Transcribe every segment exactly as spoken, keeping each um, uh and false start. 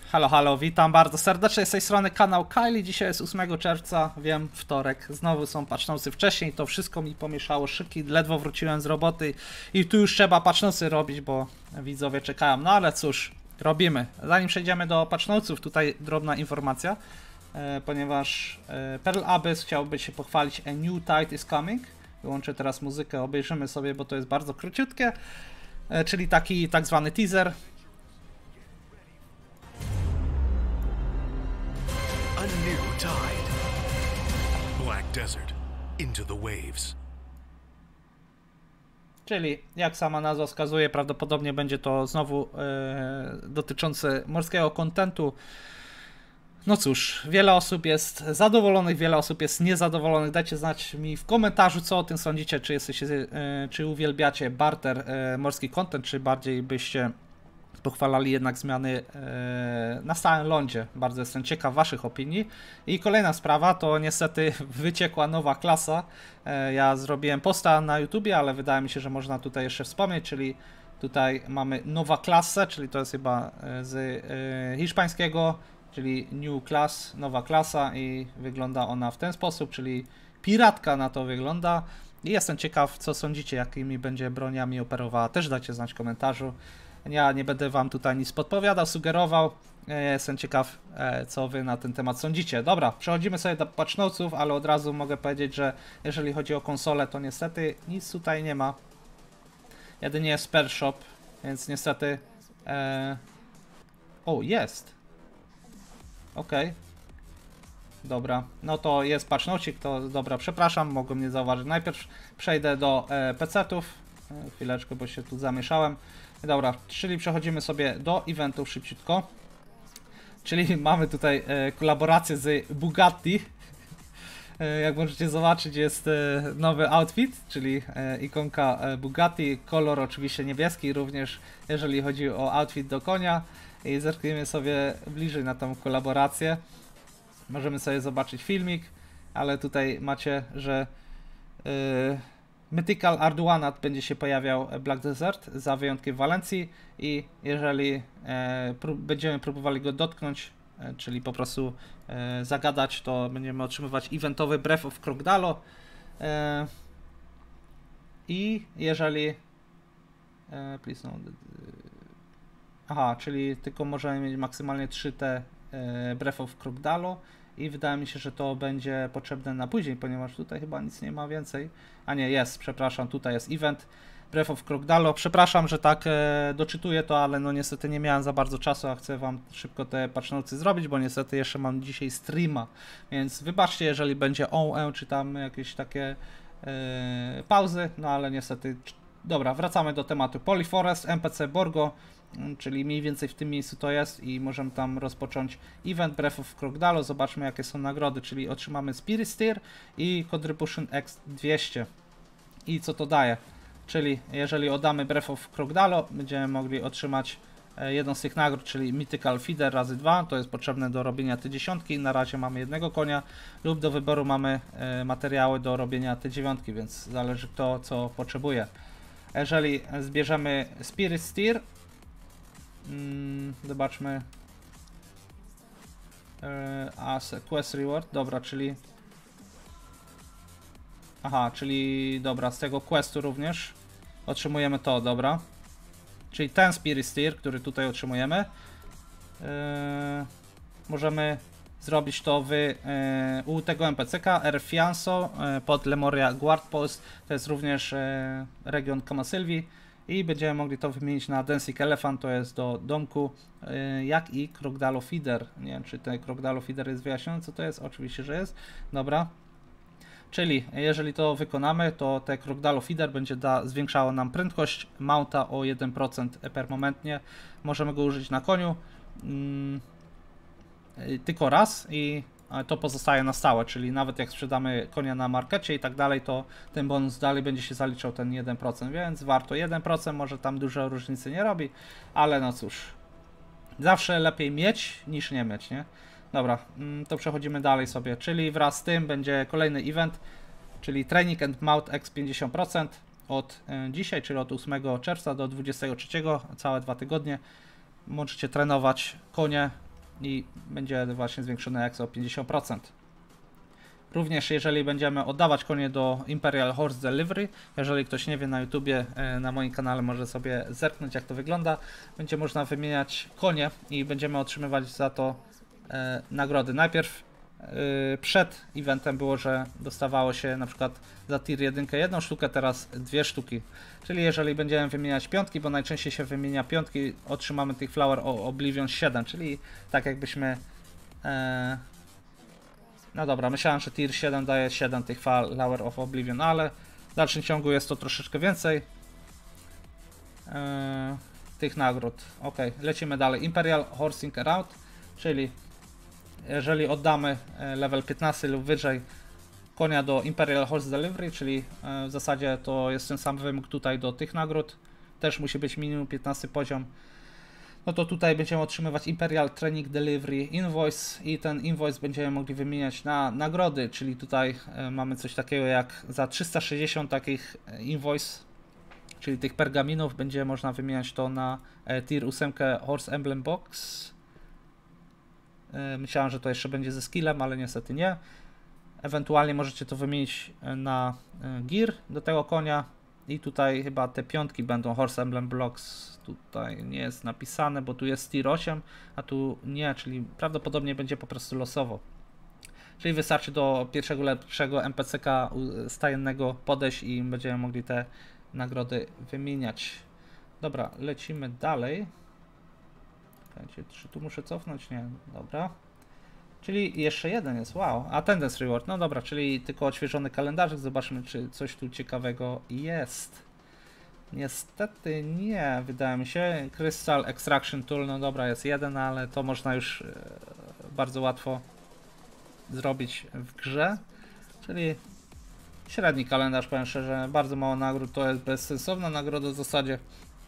Halo, halo, witam bardzo serdecznie z tej strony kanał Kylie. Dzisiaj jest ósmego czerwca, wiem, wtorek. Znowu są patchnosy wcześniej, to wszystko mi pomieszało szyki. Ledwo wróciłem z roboty i tu już trzeba patchnosy robić, bo widzowie czekają. No ale cóż, robimy. Zanim przejdziemy do patchnosów, tutaj drobna informacja, e, ponieważ e, Pearl Abyss chciałby się pochwalić A New Tide is Coming. Wyłączę teraz muzykę, obejrzymy sobie, bo to jest bardzo króciutkie, e, czyli taki tak zwany teaser. A new tide. Black Desert. Into the waves. Czyli, jak sama nazwa wskazuje, prawdopodobnie będzie to znowu e, dotyczące morskiego kontentu. No cóż, wiele osób jest zadowolonych, wiele osób jest niezadowolonych. Dajcie znać mi w komentarzu, co o tym sądzicie, czy jesteście, e, czy uwielbiacie barter, e, morski content, czy bardziej byście pochwalali jednak zmiany e, na stałym lądzie. Bardzo jestem ciekaw waszych opinii. I kolejna sprawa, to niestety wyciekła nowa klasa. E, ja zrobiłem posta na YouTubie, ale wydaje mi się, że można tutaj jeszcze wspomnieć, czyli tutaj mamy nowa klasa, czyli to jest chyba z e, hiszpańskiego, czyli new class, nowa klasa i wygląda ona w ten sposób, czyli piratka na to wygląda. I jestem ciekaw, co sądzicie, jakimi będzie broniami operowała. Też dajcie znać w komentarzu. Ja nie będę wam tutaj nic podpowiadał, sugerował. Ja jestem ciekaw, co wy na ten temat sądzicie. Dobra, przechodzimy sobie do patchnotesów, ale od razu mogę powiedzieć, że jeżeli chodzi o konsolę, to niestety nic tutaj nie ma. Jedynie jest Pearl Shop, więc niestety... E... O, jest. Okej. Okay. Dobra, no to jest patchnocik, to dobra, przepraszam, mogłem nie zauważyć. Najpierw przejdę do e, pecetów. E, chwileczkę, bo się tu zamieszałem. Dobra, czyli przechodzimy sobie do eventów szybciutko. Czyli mamy tutaj e, kolaborację z Bugatti. E, jak możecie zobaczyć, jest e, nowy outfit, czyli e, ikonka e, Bugatti. Kolor oczywiście niebieski, również jeżeli chodzi o outfit do konia. I zerkniemy sobie bliżej na tą kolaborację. Możemy sobie zobaczyć filmik, ale tutaj macie, że e, Mythical Arduanat będzie się pojawiał Black Desert, za wyjątkiem Walencji, i jeżeli e, prób będziemy próbowali go dotknąć, e, czyli po prostu e, zagadać, to będziemy otrzymywać eventowy Breath of Crocodile. E, I jeżeli... E, please no, aha, czyli tylko możemy mieć maksymalnie trzy te e, Breath of Crocodile. I wydaje mi się, że to będzie potrzebne na później, ponieważ tutaj chyba nic nie ma więcej. A nie, jest, przepraszam, tutaj jest event Breath of Crocodile. Przepraszam, że tak e, doczytuję to, ale no niestety nie miałem za bardzo czasu, a chcę wam szybko te patchnotesy zrobić, bo niestety jeszcze mam dzisiaj streama. Więc wybaczcie, jeżeli będzie O E, czy tam jakieś takie e, pauzy, no ale niestety... Dobra, wracamy do tematu. Polyforest, N P C Borgo, czyli mniej więcej w tym miejscu to jest i możemy tam rozpocząć event Breath of Crocodile. Zobaczmy, jakie są nagrody, czyli otrzymamy Spirit Steer i Contribution X dwieście. I co to daje? Czyli jeżeli oddamy Breath of Crocodile, będziemy mogli otrzymać jedną z tych nagród, czyli Mythical Feeder razy dwa, to jest potrzebne do robienia T dziesięć, na razie mamy jednego konia, lub do wyboru mamy materiały do robienia T dziewięć, więc zależy kto co potrzebuje. Jeżeli zbierzemy Spirit Steer, Hmm, zobaczmy. Eee, as quest reward, dobra, czyli... Aha, czyli dobra, z tego questu również otrzymujemy to, dobra. Czyli ten Spirit Steer, który tutaj otrzymujemy. Eee, możemy zrobić to w, e, u tego N P C ka, R. Fianso, e, pod Lemuria Guard Post. To jest również e, region Kamasylwii. I będziemy mogli to wymienić na Dancing Elephant, to jest do domku, yy, jak i Crocodile Feeder. Nie wiem, czy ten Crocodile Feeder jest wyjaśniony, co to jest? Oczywiście, że jest. Dobra. Czyli jeżeli to wykonamy, to te Crocodile Feeder będzie da, zwiększało nam prędkość mounta o jeden procent permomentnie. Możemy go użyć na koniu yy, tylko raz i to pozostaje na stałe, czyli nawet jak sprzedamy konia na markecie i tak dalej, to ten bonus dalej będzie się zaliczał ten jeden procent, więc warto jeden procent, może tam dużo różnicy nie robi, ale no cóż, zawsze lepiej mieć niż nie mieć, nie? Dobra, to przechodzimy dalej sobie, czyli wraz z tym będzie kolejny event, czyli Training and Mount X pięćdziesiąt procent od dzisiaj, czyli od ósmego czerwca do dwudziestego trzeciego, całe dwa tygodnie. Możecie trenować konie i będzie właśnie zwiększony X o pięćdziesiąt procent. Również jeżeli będziemy oddawać konie do Imperial Horse Delivery, jeżeli ktoś nie wie, na YouTubie, na moim kanale może sobie zerknąć, jak to wygląda, będzie można wymieniać konie i będziemy otrzymywać za to e, nagrody. Najpierw e, przed eventem było, że dostawało się na przykład za tier jeden jedną sztukę, teraz dwie sztuki. Czyli jeżeli będziemy wymieniać piątki, bo najczęściej się wymienia piątki, otrzymamy tych Flower Oblivion siedem, czyli tak jakbyśmy... E, No dobra, myślałem, że tier siedem daje siedem tych Flower of Oblivion, ale w dalszym ciągu jest to troszeczkę więcej yy, tych nagród. Ok, lecimy dalej. Imperial Horsing Around, czyli jeżeli oddamy level piętnaście lub wyżej konia do Imperial Horse Delivery, czyli yy, w zasadzie to jest ten sam wymóg tutaj do tych nagród, też musi być minimum piętnasty poziom. No to tutaj będziemy otrzymywać Imperial Training Delivery Invoice i ten invoice będziemy mogli wymieniać na nagrody, czyli tutaj e, mamy coś takiego jak za trzysta sześćdziesiąt takich invoice, czyli tych pergaminów, będzie można wymieniać to na e, tier osiem Horse Emblem Box. E, myślałem, że to jeszcze będzie ze skillem, ale niestety nie. Ewentualnie możecie to wymienić na e, gear do tego konia. I tutaj chyba te piątki będą Horse Emblem Blocks, tutaj nie jest napisane, bo tu jest tier osiem, a tu nie, czyli prawdopodobnie będzie po prostu losowo. Czyli wystarczy do pierwszego lepszego N P C ka stajennego podejść i będziemy mogli te nagrody wymieniać. Dobra, lecimy dalej. Czekajcie, czy tu muszę cofnąć? Nie, dobra. Czyli jeszcze jeden jest, wow, Attendance Reward, no dobra, czyli tylko odświeżony kalendarzyk, zobaczmy, czy coś tu ciekawego jest. Niestety nie, wydaje mi się. Crystal Extraction Tool, no dobra, jest jeden, ale to można już e, bardzo łatwo zrobić w grze. Czyli średni kalendarz, powiem szczerze, bardzo mało nagród, to jest bezsensowna nagroda w zasadzie.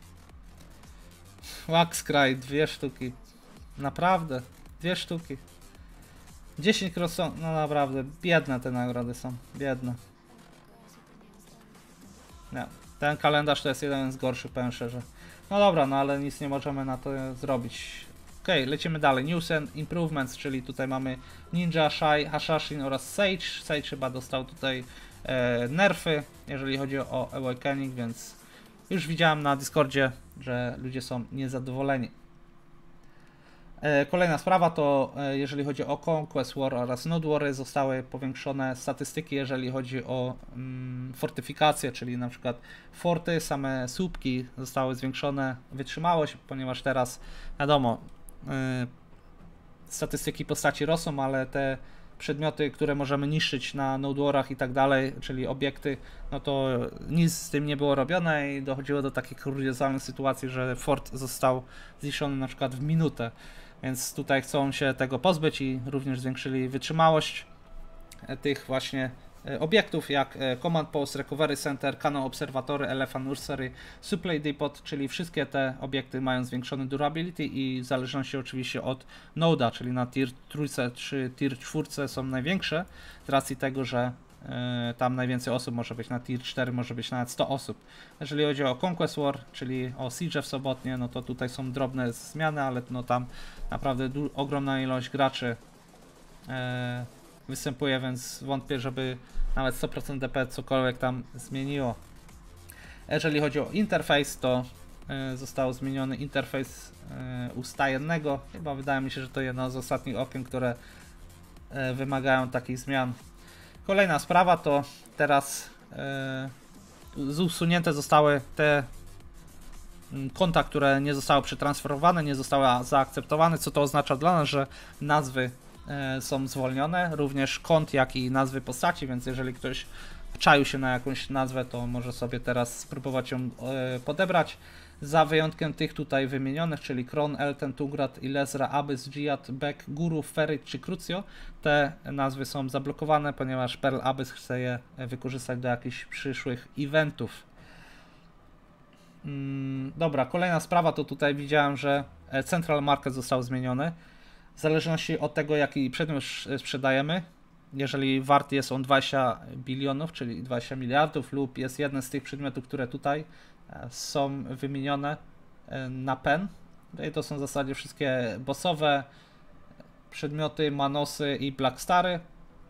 Wax Cry, dwie sztuki, naprawdę, dwie sztuki. dziesięć crossów, no naprawdę, biedne te nagrody są, biedne. Nie, ten kalendarz to jest jeden z gorszych, powiem szczerze. No dobra, no ale nic nie możemy na to zrobić. Ok, lecimy dalej. News and Improvements, czyli tutaj mamy Ninja, Shai, Hashashin oraz Sage. Sage chyba dostał tutaj e, nerfy, jeżeli chodzi o Awakening, więc już widziałem na Discordzie, że ludzie są niezadowoleni. Kolejna sprawa to, jeżeli chodzi o Conquest War oraz Node War, zostały powiększone statystyki, jeżeli chodzi o mm, fortyfikacje, czyli na przykład forty, same słupki zostały zwiększone wytrzymałość, ponieważ teraz wiadomo, yy, statystyki postaci rosną, ale te przedmioty, które możemy niszczyć na Node Warach i tak dalej, czyli obiekty, no to nic z tym nie było robione i dochodziło do takich kuriozalnych sytuacji, że fort został zniszczony na przykład w minutę. Więc tutaj chcą się tego pozbyć i również zwiększyli wytrzymałość tych właśnie obiektów jak Command Post, Recovery Center, Cannon Observatory, Elephant Nursery, Supply Depot, czyli wszystkie te obiekty mają zwiększony durability i w zależności oczywiście od noda, czyli na tier trójce czy tier czwórce są największe, z racji tego, że y, tam najwięcej osób może być, na tier cztery może być nawet sto osób. Jeżeli chodzi o Conquest War, czyli o Siege w sobotnie, no to tutaj są drobne zmiany, ale no tam naprawdę ogromna ilość graczy y, występuje, więc wątpię, żeby nawet sto procent D P cokolwiek tam zmieniło. Jeżeli chodzi o interfejs, to y, został zmieniony interfejs y, u stajennego. Chyba wydaje mi się, że to jedno z ostatnich okien, które y, wymagają takich zmian. Kolejna sprawa to teraz y, usunięte zostały te y, konta, które nie zostały przetransferowane, nie zostały zaakceptowane, co to oznacza dla nas, że nazwy są zwolnione, również kont, jak i nazwy postaci, więc jeżeli ktoś czaił się na jakąś nazwę, to może sobie teraz spróbować ją podebrać. Za wyjątkiem tych tutaj wymienionych, czyli Kron, Elten, Tugrat, Ilezra, Abyss, Dżihad, Beck, Guru, Ferit czy Crucio, te nazwy są zablokowane, ponieważ Pearl Abyss chce je wykorzystać do jakichś przyszłych eventów. Hmm, dobra, kolejna sprawa to tutaj widziałem, że Central Market został zmieniony. W zależności od tego, jaki przedmiot sprzedajemy, jeżeli wart jest on dwadzieścia bilionów, czyli dwadzieścia miliardów, lub jest jeden z tych przedmiotów, które tutaj są wymienione na pen, i to są w zasadzie wszystkie bossowe przedmioty, manosy i blackstary.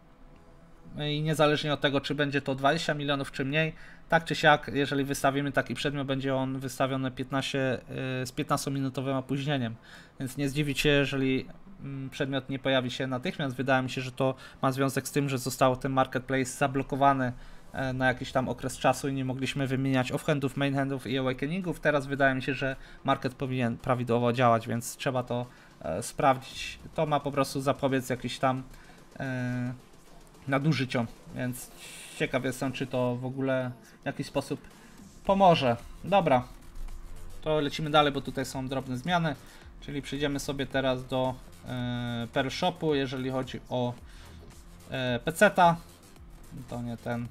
I niezależnie od tego, czy będzie to dwadzieścia milionów, czy mniej, tak czy siak, jeżeli wystawimy taki przedmiot, będzie on wystawiony piętnaście, z piętnastominutowym opóźnieniem. Więc nie zdziwić się, jeżeli przedmiot nie pojawi się natychmiast. Wydaje mi się, że to ma związek z tym, że został ten marketplace zablokowany na jakiś tam okres czasu i nie mogliśmy wymieniać offhandów, mainhandów i awakeningów. Teraz wydaje mi się, że market powinien prawidłowo działać, więc trzeba to e, sprawdzić. To ma po prostu zapobiec jakiś tam e, nadużyciom, więc ciekaw jestem, czy to w ogóle w jakiś sposób pomoże. Dobra, to lecimy dalej, bo tutaj są drobne zmiany, czyli przejdziemy sobie teraz do e, Pearl Shopu, jeżeli chodzi o e, peceta. To nie ten.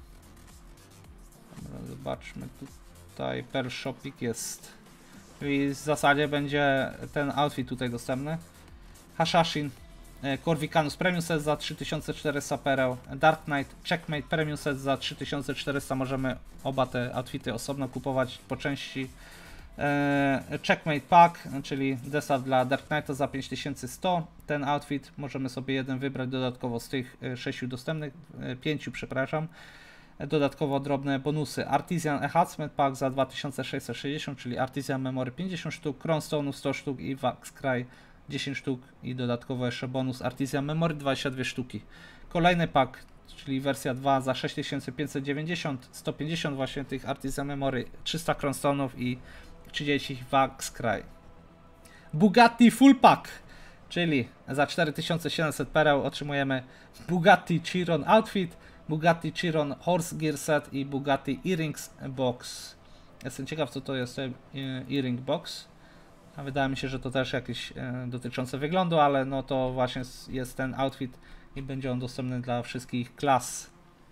Dobra, zobaczmy, tutaj Pearl Shopik jest. I w zasadzie będzie ten outfit tutaj dostępny. Hashashin, Corvicanus Premium Set za trzy tysiące czterysta pereł, Dark Knight Checkmate Premium Set za trzy tysiące czterysta. Możemy oba te outfity osobno kupować po części. Checkmate Pack, czyli zestaw dla Dark Knighta za pięć tysięcy sto. Ten outfit możemy sobie jeden wybrać dodatkowo z tych sześciu dostępnych, pięciu przepraszam. Dodatkowo drobne bonusy. Artisan Enhancement Pack za dwa tysiące sześćset sześćdziesiąt, czyli Artisan Memory pięćdziesiąt sztuk, Crownstone'ów sto sztuk i Wax Cry dziesięć sztuk i dodatkowo jeszcze bonus Artisan Memory dwadzieścia dwie sztuki. Kolejny pack, czyli wersja dwa za sześć tysięcy pięćset dziewięćdziesiąt, sto pięćdziesiąt właśnie tych Artisan Memory, trzysta Crownstone'ów i trzydzieści Wax Cry. Bugatti Full Pack, czyli za cztery tysiące siedemset pereł otrzymujemy Bugatti Chiron Outfit, Bugatti Chiron Horse Gear Set i Bugatti Earrings Box. Jestem ciekaw, co to jest ten Earring Box. A wydaje mi się, że to też jakieś e, dotyczące wyglądu, ale no to właśnie jest ten outfit i będzie on dostępny dla wszystkich klas.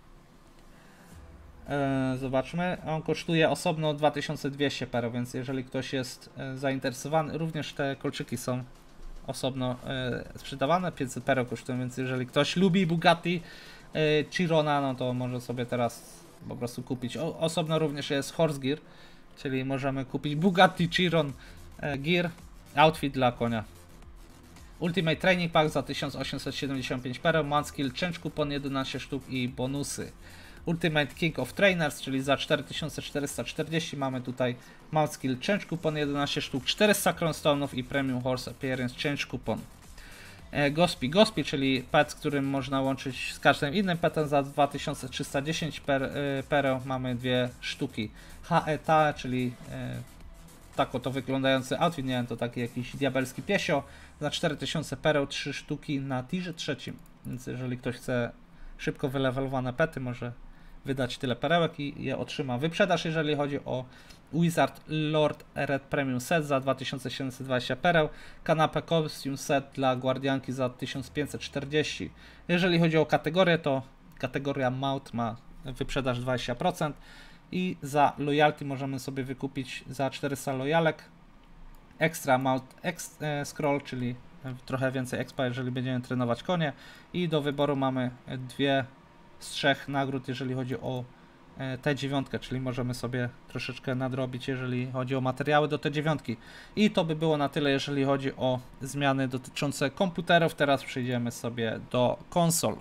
E, zobaczmy, on kosztuje osobno dwa tysiące dwieście pereł, więc jeżeli ktoś jest e, zainteresowany, również te kolczyki są osobno e, sprzedawane, pięćset pereł kosztują, więc jeżeli ktoś lubi Bugatti e, Chirona, no to może sobie teraz po prostu kupić. O, osobno również jest Horse Gear, czyli możemy kupić Bugatti Chiron Gear, outfit dla konia. Ultimate Training Pack za tysiąc osiemset siedemdziesiąt pięć pereł, Manskill Change Coupon jedenaście sztuk i bonusy. Ultimate King of Trainers, czyli za cztery tysiące czterysta czterdzieści mamy tutaj Manskill Change Coupon jedenaście sztuk, czterysta Crownstone'ów i Premium Horse Appearance Change Coupon. Gospi Gospi, czyli pet, z którym można łączyć z każdym innym petem za dwa tysiące trzysta dziesięć per, pereł, mamy dwie sztuki. H E T A, czyli tak oto wyglądający outfit, nie wiem, to taki jakiś diabelski piesio, za cztery tysiące pereł, trzy sztuki na tirze trzecim, więc jeżeli ktoś chce szybko wylewelowane pety, może wydać tyle perełek i je otrzyma. Wyprzedaż, jeżeli chodzi o Wizard Lord Red Premium Set za dwa tysiące siedemset dwadzieścia pereł, kanapę Costume Set dla Guardianki za tysiąc pięćset czterdzieści. Jeżeli chodzi o kategorię, to kategoria Mount ma wyprzedaż dwadzieścia procent. I za loyalty możemy sobie wykupić za czterysta lojalek extra mount ex, e, scroll, czyli trochę więcej expa, jeżeli będziemy trenować konie. I do wyboru mamy dwie z trzech nagród, jeżeli chodzi o e, T dziewięć, czyli możemy sobie troszeczkę nadrobić, jeżeli chodzi o materiały do T dziewięć. I to by było na tyle, jeżeli chodzi o zmiany dotyczące komputerów. Teraz przejdziemy sobie do konsol.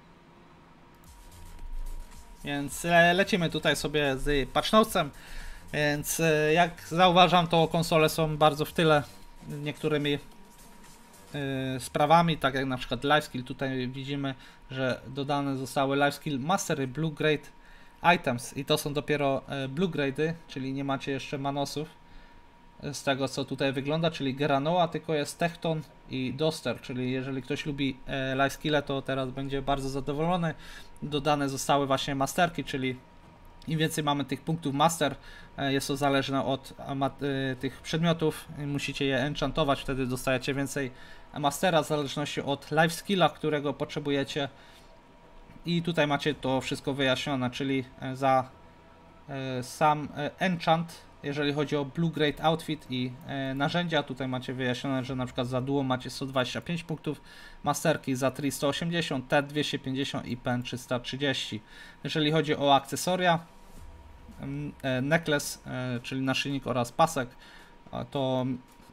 Więc lecimy tutaj sobie z patch notesem, więc jak zauważam, to konsole są bardzo w tyle niektórymi yy, sprawami, tak jak na przykład LiveSkill. Tutaj widzimy, że dodane zostały LiveSkill Mastery Blue Grade Items i to są dopiero Blue Grade'y, czyli nie macie jeszcze manosów z tego, co tutaj wygląda, czyli Geranoa, tylko jest Techton i Doster, czyli jeżeli ktoś lubi e, LiveSkille, to teraz będzie bardzo zadowolony. Dodane zostały właśnie masterki, czyli im więcej mamy tych punktów master, e, jest to zależne od e, tych przedmiotów, musicie je enchantować, wtedy dostajecie więcej mastera w zależności od LiveSkilla, którego potrzebujecie. I tutaj macie to wszystko wyjaśnione, czyli za e, sam e, enchant, jeżeli chodzi o Blue Grade Outfit i e, narzędzia, tutaj macie wyjaśnione, że na przykład za duo macie sto dwadzieścia pięć punktów masterki, za tri sto osiemdziesiąt, T dwieście pięćdziesiąt i Pen trzysta trzydzieści. Jeżeli chodzi o akcesoria, e, necklace, e, czyli naszyjnik oraz pasek, to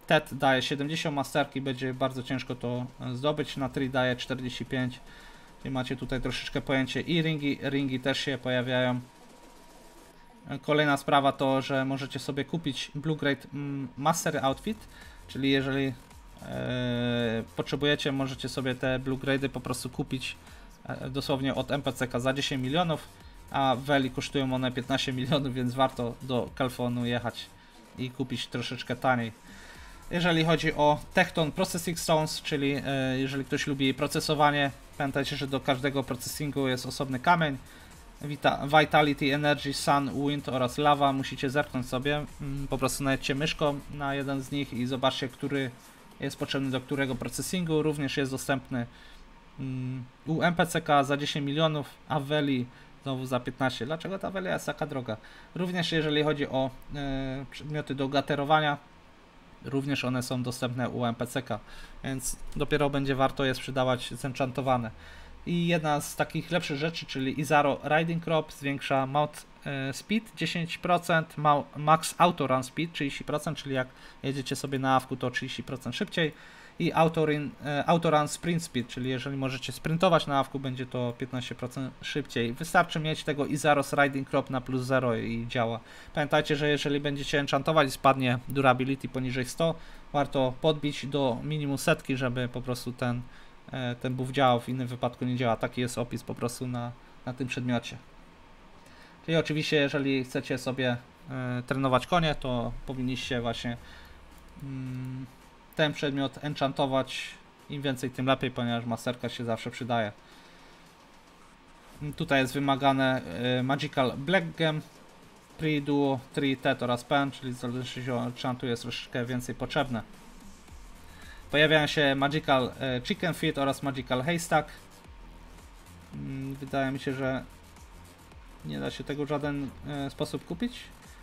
T E D daje siedemdziesiąt masterki, będzie bardzo ciężko to zdobyć, na Tree daje czterdzieści pięć, czyli macie tutaj troszeczkę pojęcie i ringi, ringi też się pojawiają. Kolejna sprawa to, że możecie sobie kupić Blue Grade Master Outfit, czyli jeżeli e, potrzebujecie, możecie sobie te Blue Grade'y po prostu kupić e, dosłownie od N P C K za dziesięć milionów, a w Veli kosztują one piętnaście milionów, więc warto do Kalfonu jechać i kupić troszeczkę taniej. Jeżeli chodzi o Tekton Processing Stones, czyli e, jeżeli ktoś lubi procesowanie, pamiętajcie, że do każdego processingu jest osobny kamień. Vita Vitality, Energy, Sun, Wind oraz Lava. Musicie zerknąć sobie, po prostu najedźcie myszką na jeden z nich i zobaczcie, który jest potrzebny do którego processingu. Również jest dostępny u N P C K za dziesięć milionów, a w Veli znowu za piętnaście. Dlaczego ta Velia jest taka droga? Również jeżeli chodzi o e, przedmioty do gaterowania, również one są dostępne u N P C K, więc dopiero będzie warto je sprzedawać zenchantowane. I jedna z takich lepszych rzeczy, czyli Izaro Riding Crop, zwiększa Mount e, Speed dziesięć procent, ma, Max Auto Run Speed trzydzieści procent, czyli jak jedziecie sobie na awku, to trzydzieści procent szybciej. I Auto Run, e, Auto Run Sprint Speed, czyli jeżeli możecie sprintować na awku, będzie to piętnaście procent szybciej. Wystarczy mieć tego Izaros Riding Crop na plus zero i działa. Pamiętajcie, że jeżeli będziecie enchantować i spadnie durability poniżej sto, warto podbić do minimum setki, żeby po prostu ten ten buff działał, w innym wypadku nie działa. Taki jest opis po prostu na, na tym przedmiocie. Czyli oczywiście, jeżeli chcecie sobie y, trenować konie, to powinniście właśnie y, ten przedmiot enchantować. Im więcej, tym lepiej, ponieważ masterka się zawsze przydaje. Tutaj jest wymagane y, Magical Black Gem, Pre Duo, Tree, T E D oraz Pen, czyli w zależności od enchantu jest troszeczkę więcej potrzebne. Pojawiają się Magical Chicken Feed oraz Magical Haystack. Wydaje mi się, że nie da się tego w żaden sposób kupić.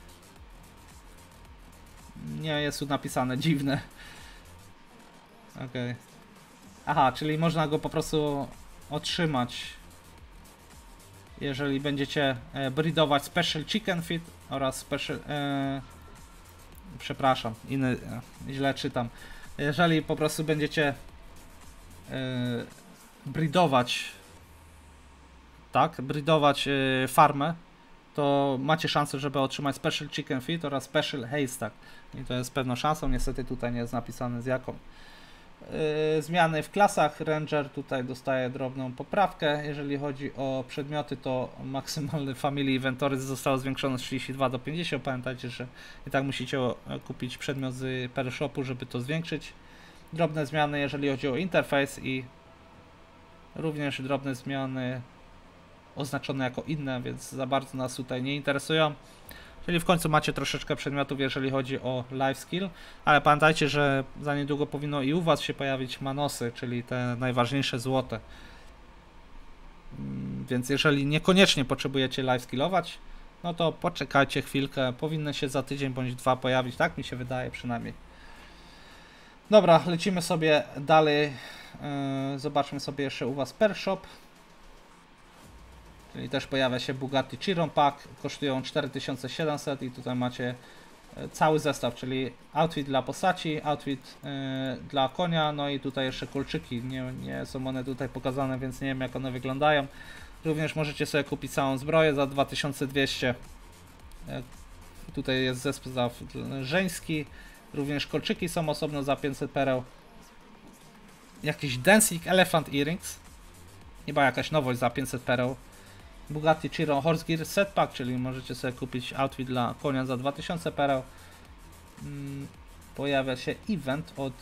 Nie jest tu napisane, dziwne. Okej. Okay. Aha, czyli można go po prostu otrzymać, jeżeli będziecie breedować Special Chicken Feed oraz Special... E, przepraszam, inny, źle czytam. Jeżeli po prostu będziecie yy, breedować, tak, breedować yy, farmę, to macie szansę, żeby otrzymać Special Chicken Feed oraz Special Haystack. I to jest pewną szansą, niestety tutaj nie jest napisane z jaką. Yy, zmiany w klasach, Ranger tutaj dostaje drobną poprawkę. Jeżeli chodzi o przedmioty, to maksymalny Family Inventory zostało zwiększone z trzydziestu dwóch do pięćdziesięciu. Pamiętajcie, że i tak musicie kupić przedmiot z per shopu, żeby to zwiększyć. Drobne zmiany, jeżeli chodzi o interfejs, i również drobne zmiany oznaczone jako inne, więc za bardzo nas tutaj nie interesują. Czyli w końcu macie troszeczkę przedmiotów, jeżeli chodzi o life skill, ale pamiętajcie, że za niedługo powinno i u was się pojawić manosy, czyli te najważniejsze złote. Więc jeżeli niekoniecznie potrzebujecie life skillować, no to poczekajcie chwilkę, powinny się za tydzień bądź dwa pojawić, tak mi się wydaje przynajmniej. Dobra, lecimy sobie dalej, yy, zobaczmy sobie jeszcze u was per shop. Czyli też pojawia się Bugatti Chiron Pack, kosztują cztery tysiące siedemset i tutaj macie cały zestaw, czyli outfit dla postaci, outfit yy, dla konia, no i tutaj jeszcze kolczyki, nie, nie są one tutaj pokazane, więc nie wiem jak one wyglądają. Również możecie sobie kupić całą zbroję za dwa tysiące dwieście. Yy, tutaj jest zestaw żeński, również kolczyki są osobno za pięćset pereł. Jakiś Dancing Elephant Earrings, chyba jakaś nowość za pięćset pereł. Bugatti Chiron Horse Gear Set Pack, czyli możecie sobie kupić outfit dla konia za dwa tysiące pereł. Hmm, pojawia się event od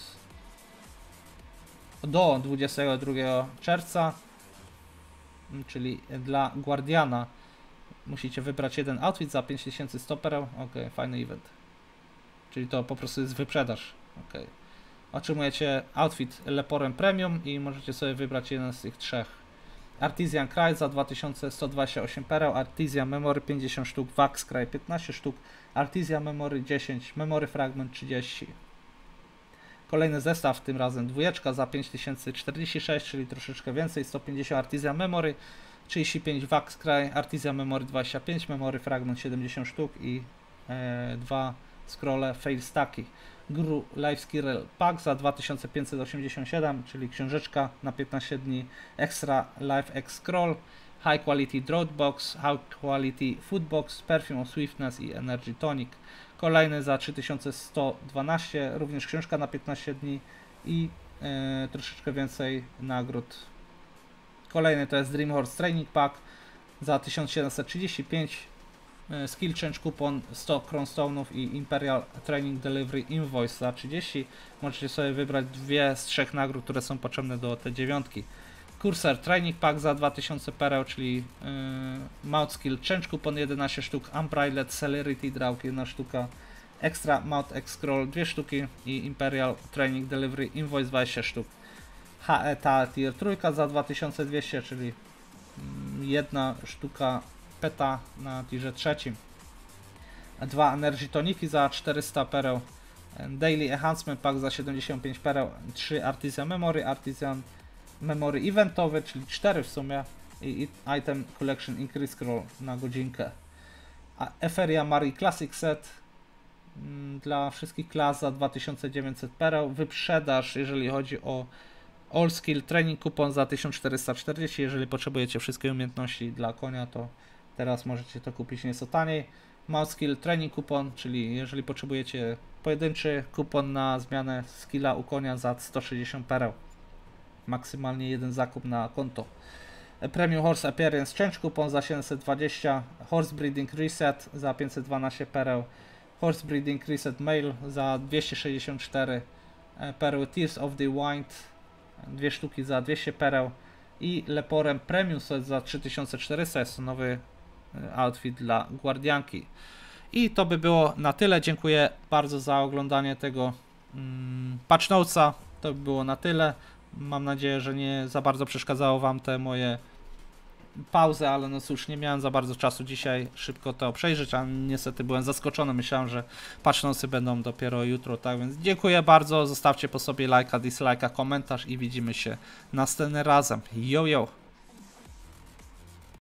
do dwudziestego drugiego czerwca, czyli dla Guardiana musicie wybrać jeden outfit za pięć tysięcy sto pereł. Ok, fajny event. Czyli to po prostu jest wyprzedaż. Ok. Otrzymujecie outfit Leporem Premium i możecie sobie wybrać jeden z tych trzech. Artisan Cry za dwa tysiące sto dwadzieścia osiem pereł, Artisan Memory pięćdziesiąt sztuk, Wax Cry piętnaście sztuk, Artisan Memory dziesięć, Memory Fragment trzydzieści. Kolejny zestaw, tym razem dwójeczka za pięć tysięcy czterdzieści sześć, czyli troszeczkę więcej, sto pięćdziesiąt Artisan Memory, trzydzieści pięć Wax Cry, Artisan Memory dwadzieścia pięć, Memory Fragment siedemdziesiąt sztuk i e, dwa scrolle Fail Stacki. Guru Life Skill Pack za dwa tysiące pięćset osiemdziesiąt siedem, czyli książeczka na piętnaście dni, Extra Life X Scroll, High Quality Drought Box, High Quality Food Box, Perfume of Swiftness i Energy Tonic. Kolejny za trzy tysiące sto dwanaście, również książka na piętnaście dni i e, troszeczkę więcej nagród. Kolejny to jest Dream Horse Training Pack za tysiąc siedemset trzydzieści pięć, e, Skill Change Coupon sto Crownstone'ów i Imperial Training Delivery Invoice za trzydzieści. Możecie sobie wybrać dwie z trzech nagród, które są potrzebne do T dziewięć. Cursor Training Pack za dwa tysiące pereł, czyli yy, Mouth Skill Change Coupon jedenaście sztuk, Unbridled Celerity Draw jedna sztuka, Extra Mouth X Scroll dwie sztuki i Imperial Training Delivery Invoice dwadzieścia sztuk. H E T A Tier trzy za dwa tysiące dwieście, czyli yy, jedna sztuka peta na tierze trzecim. Dwa Energy Toniki za czterysta pereł, Daily Enhancement Pack za siedemdziesiąt pięć pereł, trzy Artisan Memory, Artisan Memory eventowy, czyli cztery w sumie, i Item Collection Increase Scroll na godzinkę. A Eferia Mari Classic Set mm, dla wszystkich klas za dwa tysiące dziewięćset pereł. Wyprzedaż, jeżeli chodzi o All Skill Training Coupon za tysiąc czterysta czterdzieści. Jeżeli potrzebujecie wszystkie umiejętności dla konia, to teraz możecie to kupić nieco taniej. Mouth Skill Training Coupon, czyli jeżeli potrzebujecie pojedynczy kupon na zmianę skilla u konia za sto sześćdziesiąt pereł. Maksymalnie jeden zakup na konto. Premium Horse Appearance Change Coupon za siedemset dwadzieścia, Horse Breeding Reset za pięćset dwanaście pereł, Horse Breeding Reset Male za dwieście sześćdziesiąt cztery perły, Tears of the Wind dwie sztuki za dwieście pereł i Leporem Premium Set za trzy tysiące czterysta, jest to nowy outfit dla Guardianki. I to by było na tyle. Dziękuję bardzo za oglądanie tego mm, patch notesa. To by było na tyle. Mam nadzieję, że nie za bardzo przeszkadzało Wam te moje pauzy, ale no cóż, nie miałem za bardzo czasu dzisiaj szybko to przejrzeć, a niestety byłem zaskoczony. Myślałem, że patch notesy będą dopiero jutro, tak więc dziękuję bardzo. Zostawcie po sobie lajka, dislajka, komentarz i widzimy się następnym razem. Yo, yo!